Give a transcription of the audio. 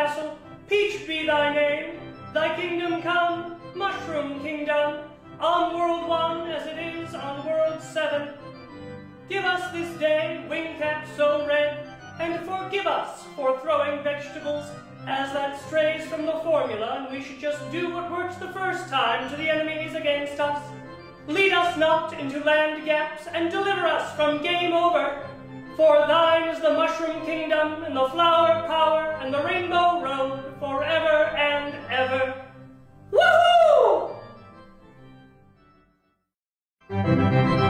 castle, peach be thy name. Thy kingdom come, mushroom kingdom, on world 1 as it is on world 7. Give us this day wingcap so red, and forgive us for throwing vegetables, as that strays from the formula, and we should just do what works the first time to the enemies against us. Lead us not into land gaps, and deliver us from game over. For thine is the mushroom kingdom, and the flower power, and the rainbow road, forever and ever. Woohoo!